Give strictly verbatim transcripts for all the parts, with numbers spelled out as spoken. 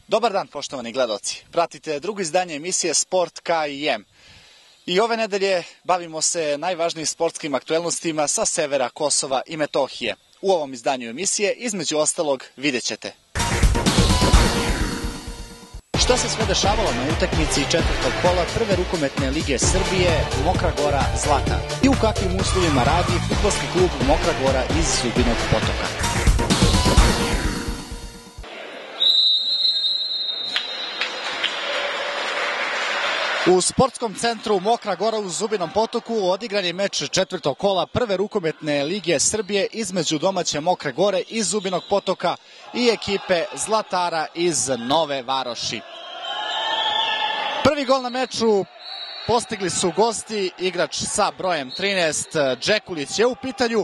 Dobar dan, poštovani gledaoci. Pratite drugo izdanje emisije Sport K I M. I ove nedelje bavimo se najvažnijim sportskim aktuelnostima sa severa Kosova i Metohije. U ovom izdanju emisije, između ostalog, vidjet ćete šta se sve dešavalo na utakmici četvrtog kola prve rukometne lige Srbije Mokra Gora Zlatar i u kakvim uslovima radi fudbalski klub Mokra Gora iz Zubinog Potoka. U sportskom centru Mokra Gora u Zubinom Potoku odigran je meč četvrtog kola prve rukometne lige Srbije između domaće Mokre Gore iz Zubinog Potoka i ekipe Zlatara iz Nove Varoši. Prvi gol na meču postigli su gosti, igrač sa brojem trinaest, Džekulić je u pitanju.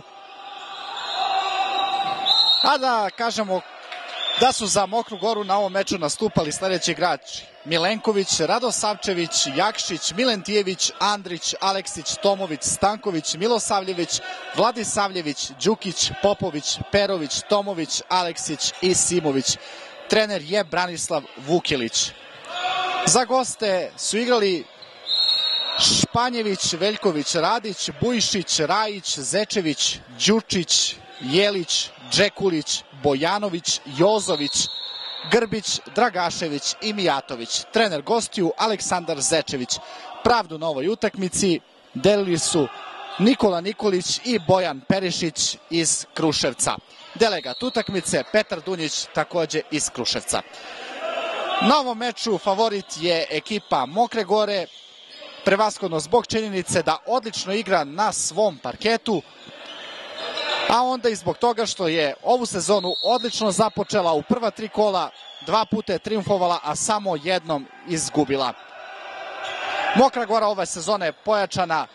A da kažemo da su za Mokru Goru na ovom meču nastupali sledeći igrači: Milenković, Radosavčević, Jakšić, Milentijević, Andrić, Aleksić, Tomović, Stanković, Milosavljević, Vladisavljević, Đukić, Popović, Perović, Tomović, Aleksić i Simović. Trener je Branislav Vukilić. Za goste su igrali Španjević, Veljković, Radić, Bujšić, Rajić, Zečević, Đučić, Jelić, Džekulić, Bojanović, Jozović, Grbić, Dragašević i Mijatović. Trener gostiju Aleksandar Zečević. Pravdu na ovoj utakmici delili su Nikola Nikolić i Bojan Perišić iz Kruševca. Delegat utakmice Petar Dunjić, takođe iz Kruševca. Na ovom meču favorit je ekipa Mokre Gore, prevashodno zbog činjenice da odlično igra na svom parketu, a onda i zbog toga što je ovu sezonu odlično započela. U prva tri kola dva puta je triumfovala, a samo jednom izgubila. Mokra Gora ove sezone je pojačana,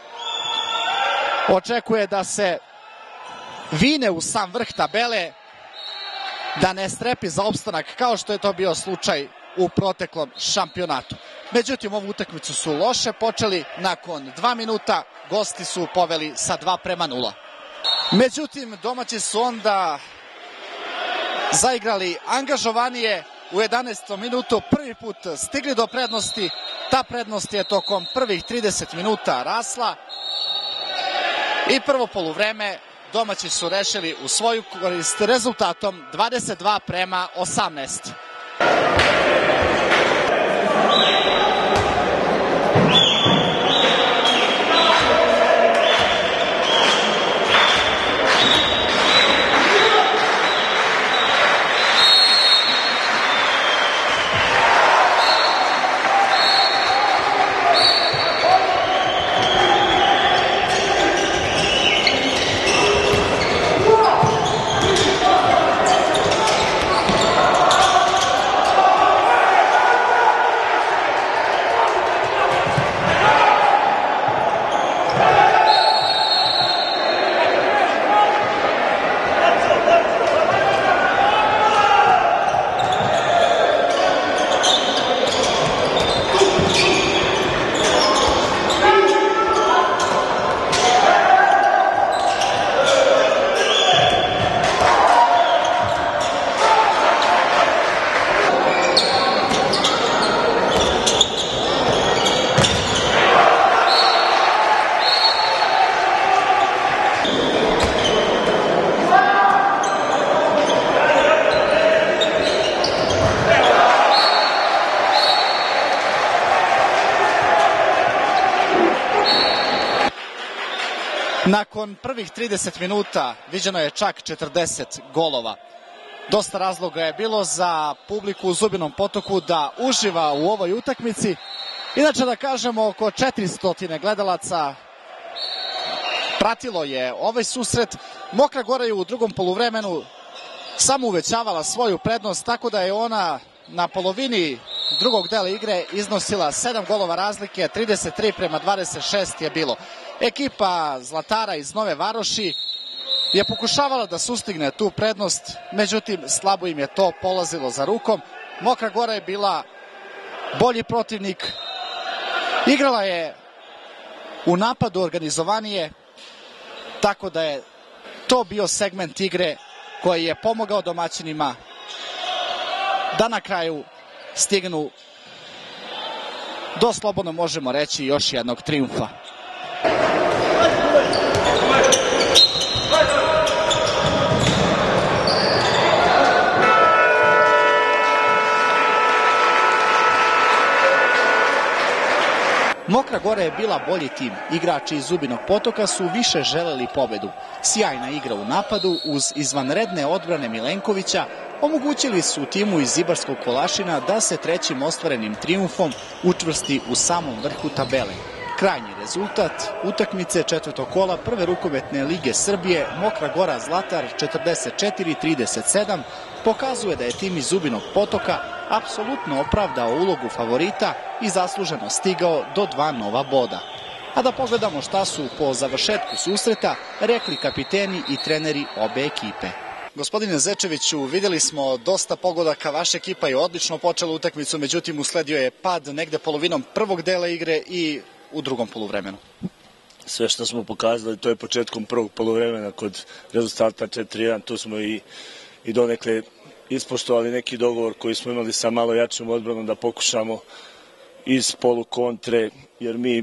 očekuje da se vine u sam vrh tabele, da ne strepi za opstanak kao što je to bio slučaj u proteklom šampionatu. Međutim, ovu utakmicu su loše počeli. Nakon dva minuta gosti su poveli sa dva prema nula. Međutim, domaći su onda zaigrali angažovanije. U jedanaestom minutu prvi put stigli do prednosti. Ta prednost je tokom prvih trideset minuta rasla i prvo poluvreme domaći su rešili u svoju korist rezultatom dvadeset dva prema osamnaest. Nakon prvih trideset minuta viđeno je čak četrdeset golova. Dosta razloga je bilo za publiku u Zubinom Potoku da uživa u ovoj utakmici. Inače, da kažemo, oko četiristo gledalaca pratilo je ovaj susret. Mokra Gora je u drugom poluvremenu samo uvećavala svoju prednost, tako da je ona na polovini drugog dela igre iznosila sedam golova razlike, trideset tri prema dvadeset šest je bilo. Ekipa Zlatara iz Nove Varoši je pokušavala da sustigne tu prednost, međutim slabo im je to polazilo za rukom. Mokra Gora je bila bolji protivnik, igrala je u napadu organizovanije, tako da je to bio segment igre koji je pomogao domaćinima da na kraju stignu do, slobodno možemo reći, još jednog trijumfa. Mokra Gora je bila bolji tim. Igrači iz Zubinog Potoka su više želeli pobedu. Sjajna igra u napadu uz izvanredne odbrane Milenkovića omogućili su timu iz Ibarskog Kolašina da se trećim ostvarenim trijumfom učvrsti u samom vrhu tabele. Krajnji rezultat utakmice četvrtog kola prve rukometne lige Srbije Mokra Gora Zlatar četrdeset četiri trideset sedam pokazuje da je tim iz Zubinog Potoka apsolutno opravdao ulogu favorita i zasluženo stigao do dva nova boda. A da pogledamo šta su po završetku susreta rekli kapiteni i treneri obe ekipe. Gospodine Zečeviću, vidjeli smo dosta pogodaka, vaša ekipa je odlično počela utakmicu, međutim usledio je pad negde polovinom prvog dela igre i u drugom poluvremenu. Sve što smo pokazali, to je početkom prvog poluvremena kod rezultata četiri jedan, tu smo i, i donekle ispoštovali neki dogovor koji smo imali sa malo jačom odbranom da pokušamo iz polu kontre, jer mi,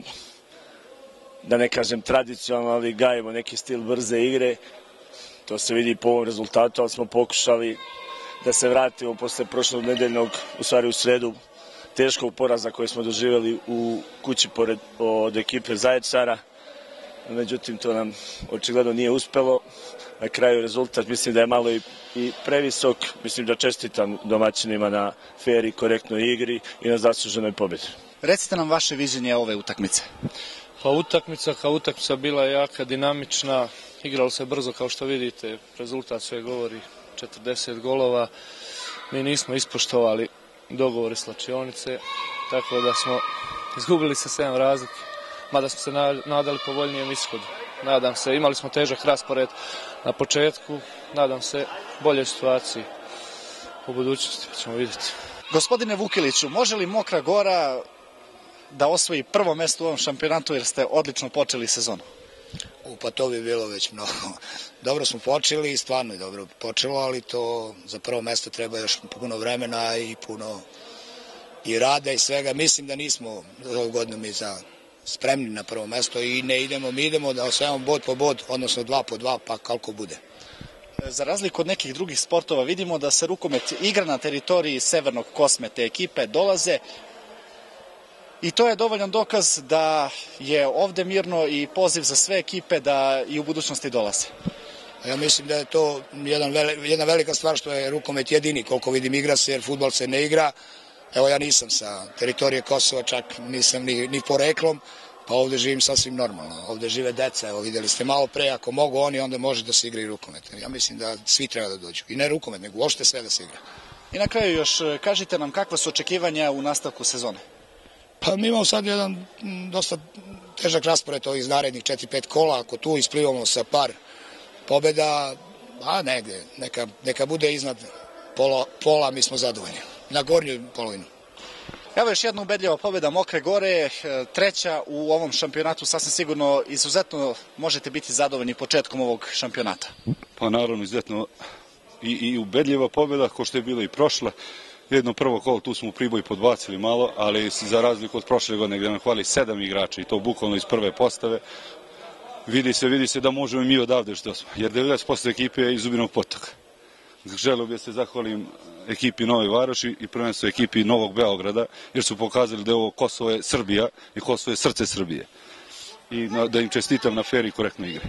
da ne kažem tradicionalno, ali gajimo neki stil brze igre. To se vidi po ovom rezultatu, ali smo pokušali da se vratimo posle prošlog nedeljnog, u stvari u sredu, teškog poraza koji smo doživjeli u kući pored, od ekipe Zaječara. Međutim, to nam očigledno nije uspelo. Na kraju rezultat mislim da je malo i, i previsok. Mislim da čestitam domaćinima na fer i korektnoj igri i na zasluženoj pobjedi. Recite nam vaše viđenje ove utakmice. Pa utakmica kao utakmica bila je jaka, dinamična, igralo se brzo kao što vidite, rezultat sve govori, četrdeset golova. Mi nismo ispoštovali dogovore slačionice, tako da smo izgubili sa sedam razlike, mada smo se nadali povoljnijem ishodu. Nadam se, imali smo težak raspored na početku, nadam se boljoj situaciji u budućnosti, pa ćemo vidjeti. Gospodine Vukiliću, može li Mokra Gora da osvoji prvo mesto u ovom šampionatu jer ste odlično počeli sezonu? U, pa to bi bilo već mnogo. Dobro smo počeli i stvarno je dobro počelo, ali to za prvo mesto treba još puno vremena i puno i rada i svega. Mislim da nismo ovu godinu mi za spremni na prvo mesto i ne idemo, mi idemo da osvajamo bod po bod, odnosno dva po dva, pa koliko bude. Za razliku od nekih drugih sportova vidimo da se rukomet igra na teritoriji Severnog Kosme, te ekipe dolaze i to je dovoljan dokaz da je ovde mirno i poziv za sve ekipe da i u budućnosti dolaze. Ja mislim da je to jedan vele, jedna velika stvar što je rukomet jedini, koliko vidim igra se, jer fudbal se ne igra. Evo ja nisam sa teritorije Kosova, čak nisam ni, ni poreklom, pa ovde živim sasvim normalno. Ovde žive deca, evo videli ste malo pre, ako mogu oni, onda može da se igra i rukomet. Ja mislim da svi treba da dođu. I ne rukomet, nego uopšte sve da se igra. I na kraju još kažite nam kakva su očekivanja u nastavku sezone? Pa mi imamo sad jedan dosta težak raspored ovih narednih četiri pet kola, ako tu isplivamo sa par pobjeda, a negde, neka, neka bude iznad pola, pola, mi smo zadovoljni, na gornju polovinu. Evo još jedna ubedljiva pobjeda Mokre Gore, treća u ovom šampionatu, sasvim sigurno izuzetno možete biti zadovoljni početkom ovog šampionata. Pa naravno, izuzetno i, i ubedljiva pobjeda, ko što je bila i prošla. Jedno prvo kolo, tu smo u Priboj podbacili malo, ali za razliku od prošle godine gdje nam hvali sedam igrača i to bukvalno iz prve postave, vidi se, vidi se da možemo i mi odavde što smo, jer devedeset posto ekipe je iz Zubinog Potoka. Želeo bih se zahvalim ekipi Nove Varoši i prvenstveno ekipi Novog Beograda, jer su pokazali da je ovo Kosovo je Srbija i Kosovo je srce Srbije. I da im čestitam na fer i korektnoj igri.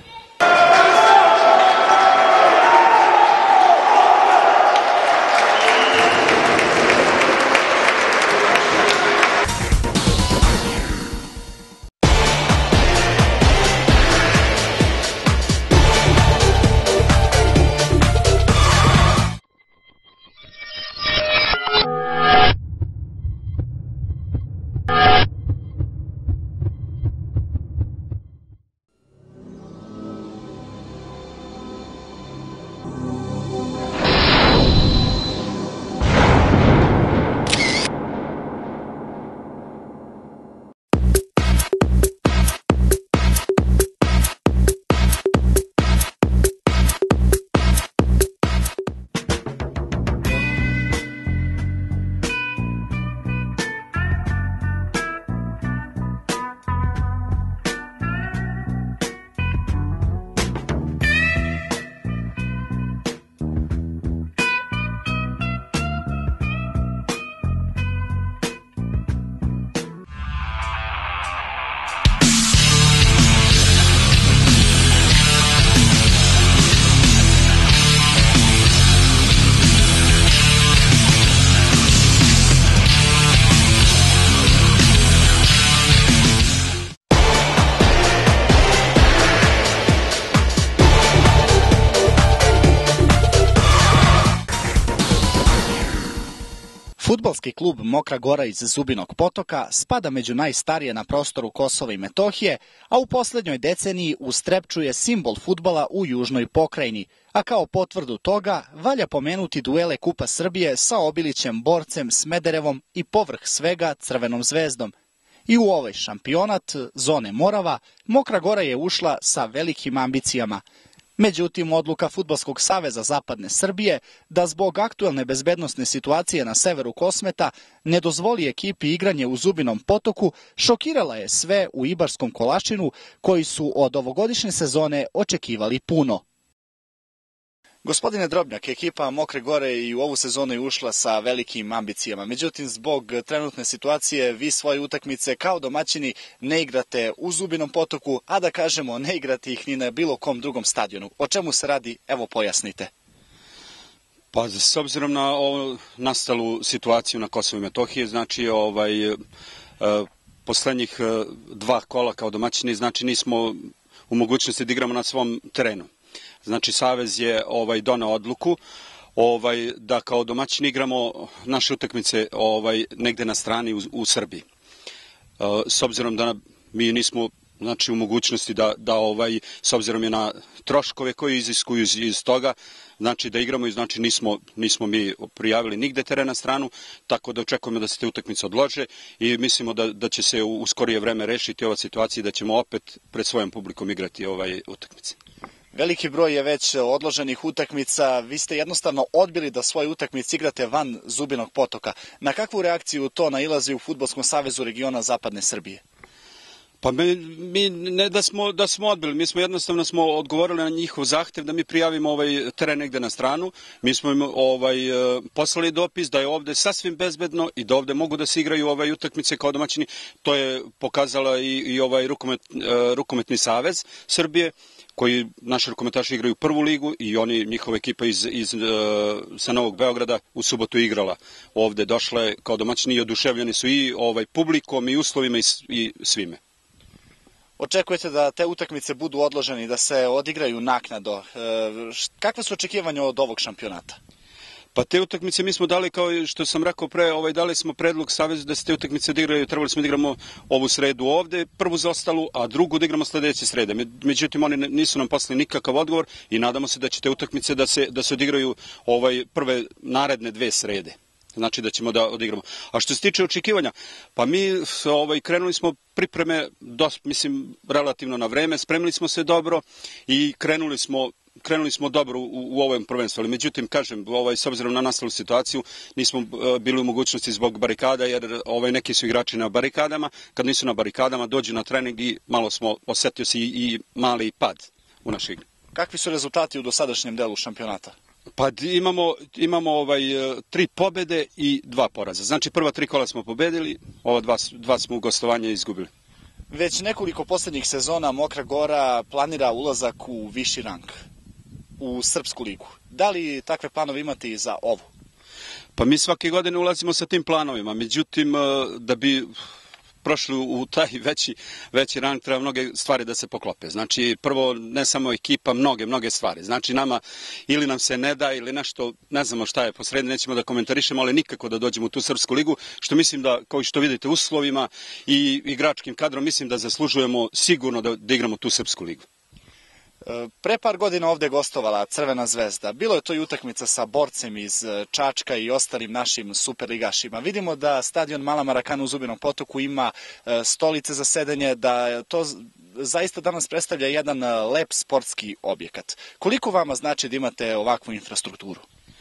Fudbalski klub Mokra Gora iz Zubinog Potoka spada među najstarije na prostoru Kosova i Metohije, a u poslednjoj deceniji ustrepčuje simbol fudbala u južnoj pokrajini, a kao potvrdu toga valja pomenuti duele Kupa Srbije sa Obilićem, Borcem, Smederevom i povrh svega Crvenom zvezdom. I u ovaj šampionat zone Morava Mokra Gora je ušla sa velikim ambicijama. Međutim, odluka Fudbalskog saveza Zapadne Srbije da zbog aktuelne bezbednosne situacije na severu Kosmeta ne dozvoli ekipi igranje u Zubinom Potoku šokirala je sve u Ibarskom Kolašinu koji su od ovogodišnje sezone očekivali puno. Gospodine Drobnjak, ekipa Mokre Gore i u ovu sezonu je ušla sa velikim ambicijama. Međutim, zbog trenutne situacije vi svoje utakmice kao domaćini ne igrate u Zubinom Potoku, a da kažemo ne igrate ih ni na bilo kom drugom stadionu. O čemu se radi? Evo pojasnite. Pa s obzirom na ovu nastalu situaciju na Kosovu i Metohiji, znači ovaj, e, poslednjih dva kola kao domaćini, znači nismo u mogućnosti da igramo na svom terenu. Znači, Savez je ovaj doneo odluku ovaj da kao domaćini igramo naše utakmice ovaj negde na strani u, u Srbiji. E, s obzirom da mi nismo znači u mogućnosti da da ovaj s obzirom je na troškove koji iziskuju iz, iz toga, znači da igramo i znači nismo nismo mi prijavili nigde teren na stranu, tako da očekujemo da se te utakmice odlože i mislimo da da će se u, u skorije vreme rešiti ova situacija i da ćemo opet pred svojom publikom igrati ovaj utakmice. Veliki broj je već odloženih utakmica, vi ste jednostavno odbili da svoje utakmice igrate van Zubinog Potoka. Na kakvu reakciju to nailazi u Fudbalskom savezu regiona Zapadne Srbije? Pa mi, mi ne da smo, da smo odbili, mi smo jednostavno smo odgovorili na njihov zahtev da mi prijavimo ovaj teren negde na stranu. Mi smo im ovaj, poslali dopis da je ovde sasvim bezbedno i da ovde mogu da se igraju ovaj utakmice kao domaćini. To je pokazala i, i ovaj rukomet, rukometni savez Srbije, koji naši rukometaši igraju prvu ligu i oni, njihova ekipa iz, iz, sa Novog Beograda u subotu igrala ovde, došle kao domaćini i oduševljeni su i ovaj publikom i uslovima i, i svime. Očekujete da te utakmice budu odložene i da se odigraju naknadno. E, kakve su očekivanja od ovog šampionata? Pa te utakmice mi smo dali, kao što sam rekao pre, ovaj, dali smo predlog Savezu da se te utakmice odigraju, trebali smo da igramo ovu sredu ovde, prvu za ostalu, a drugu da igramo sledeće srede. Međutim, oni nisu nam poslali nikakav odgovor i nadamo se da će te utakmice da se, da se odigraju ovaj, prve naredne dve srede. Znači da ćemo da odigramo. A što se tiče očekivanja, pa mi ovaj, krenuli smo pripreme, dos, mislim, relativno na vreme, spremili smo se dobro i krenuli smo krenuli smo dobro u, u ovom prvenstvu, ali međutim, kažem, ovaj, s obzirom na nastalu situaciju, nismo uh, bili u mogućnosti zbog barikada, jer ovaj, neki su igrači na barikadama, kad nisu na barikadama, dođu na trening i malo smo, osetio se i, i mali pad u našoj igri. Kakvi su rezultati u dosadašnjem delu šampionata? Pa imamo, imamo ovaj, tri pobede i dva poraza. Znači, prva tri kola smo pobedili, ova dva, dva smo u gostovanje izgubili. Već nekoliko poslednjih sezona Mokra Gora planira ulazak u viši rang, u Srpsku ligu. Da li takve planove imate i za ovu? Pa mi svake godine ulazimo sa tim planovima, međutim, da bi prošli u taj veći, veći rang treba mnoge stvari da se poklope. Znači, prvo, ne samo ekipa, mnoge, mnoge stvari. Znači, nama ili nam se ne da, ili nešto, ne znamo šta je posredi, nećemo da komentarišemo, ali nikako da dođemo u tu Srpsku ligu, što mislim da, kao što vidite, uslovima i igračkim kadrom, mislim da zaslužujemo sigurno da, da igramo tu Srpsku ligu. Pre par godina ovde gostovala Crvena zvezda. Bilo je to i utakmica sa Borcem iz Čačka i ostalim našim superligašima. Vidimo da stadion Mala Marakana u Zubinom Potoku ima stolice za sedenje, da to zaista danas predstavlja jedan lep sportski objekat. Koliko vama znači da imate ovakvu infrastrukturu?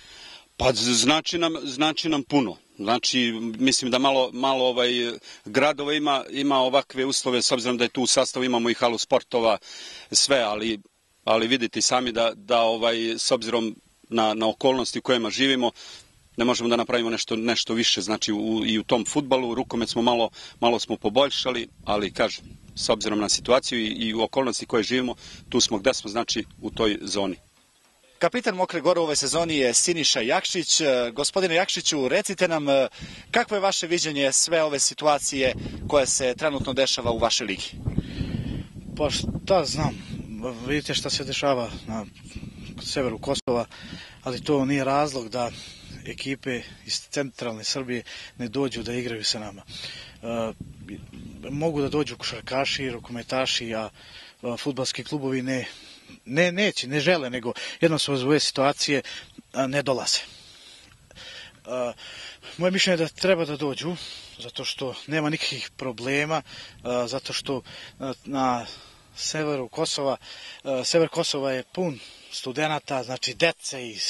Pa znači nam, znači nam puno. Znači, mislim da malo, malo ovaj, gradova ima, ima ovakve uslove, s obzirom da je tu u sastavu imamo i halu sportova, sve, ali, ali vidite sami da, da ovaj, s obzirom na, na okolnosti u kojima živimo, ne možemo da napravimo nešto, nešto više. Znači, u, i u tom fudbalu, rukomet smo malo, malo smo poboljšali, ali kažem, s obzirom na situaciju i, i u okolnosti koje živimo, tu smo gde smo, znači, u toj zoni. Kapitan Mokre Gore u ovoj sezoni je Siniša Jakšić. Gospodine Jakšiću, recite nam kakvo je vaše viđenje sve ove situacije koje se trenutno dešava u vašoj ligi? Pa šta znam, vidite šta se dešava na severu Kosova, ali to nije razlog da ekipe iz centralne Srbije ne dođu da igraju sa nama. Mogu da dođu košarkaši, rukometaši, a fudbalski klubovi ne, ne, neće, ne žele, nego jednostavno zbog ove situacije ne dolaze. Moje mišljenje je da treba da dođu, zato što nema nikakvih problema, zato što na severu Kosova, sever Kosova je pun studenata, znači dece i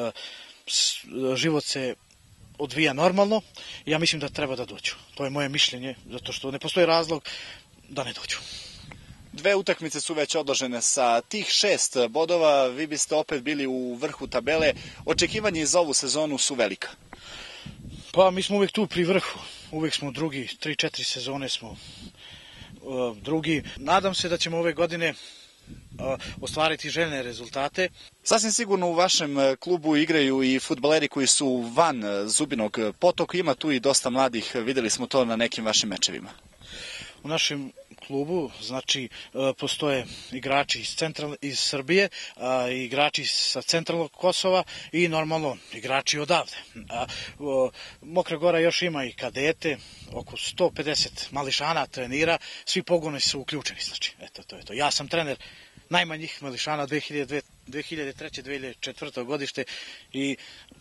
život se odvija normalno. Ja mislim da treba da dođu. To je moje mišljenje, zato što ne postoji razlog da ne dođu. Dve utakmice su već odložene. Sa tih šest bodova vi biste opet bili u vrhu tabele. Očekivanje za ovu sezonu su velika. Pa mi smo uvek tu pri vrhu. Uvek smo drugi, tri, četiri sezone smo uh, drugi. Nadam se da ćemo ove godine uh, ostvariti željene rezultate. Sasvim sigurno u vašem klubu igraju i fudbaleri koji su van Zubinog Potoka. Ima tu i dosta mladih, videli smo to na nekim vašim mečevima. U našem klubu, znači, postoje igrači iz, centralne, iz Srbije, a, igrači sa centralnog Kosova i normalno igrači odavde. A, o, Mokra Gora još ima i kadete, oko sto pedeset mališana trenira, svi pogoni su uključeni. Znači, eto, to je to. Ja sam trener najmanjih mališana dve hiljade treće. dve hiljade četvrte. godište i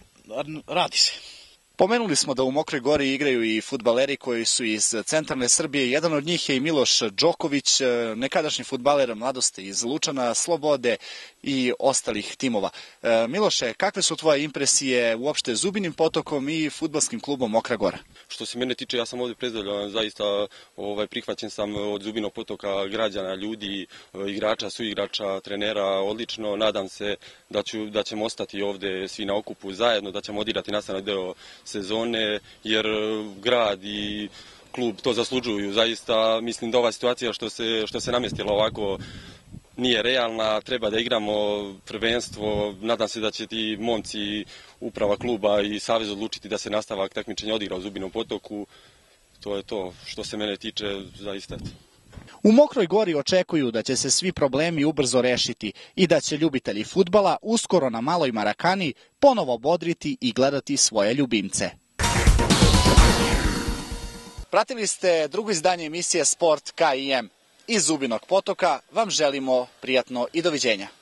radi se. Pomenuli smo da u Mokroj Gori igraju i fudbaleri koji su iz centralne Srbije. Jedan od njih je i Miloš Đoković, nekadašnji fudbaler mladosti iz Lučana, Slobode i ostalih timova. Miloše, kakve su tvoje impresije uopšte Zubinim Potokom i fudbalskim klubom Mokra Gora? Što se mene tiče, ja sam ovdje predstavljan, zaista ovaj, prihvaćen sam od Zubinog Potoka, građana, ljudi, igrača, suigrača, trenera, odlično. Nadam se da, ću, da ćemo ostati ovdje svi na okupu zajedno, da ćemo odigrati nastavni deo sezone, jer grad i klub to zaslužuju. Zaista mislim da ova situacija što se, što se namjestila ovako nije realna, treba da igramo prvenstvo. Nadam se da će ti momci, uprava kluba i savez odlučiti da se nastavak takmičenja odigra u Zubinom Potoku. To je to što se mene tiče, zaista. U Mokroj Gori očekuju da će se svi problemi ubrzo rešiti i da će ljubitelji fudbala uskoro na Maloj Marakani ponovo bodriti i gledati svoje ljubimce. Pratili ste drugo izdanje emisije Sport K I M. Iz Zubinog Potoka vam želimo prijatno i doviđenja.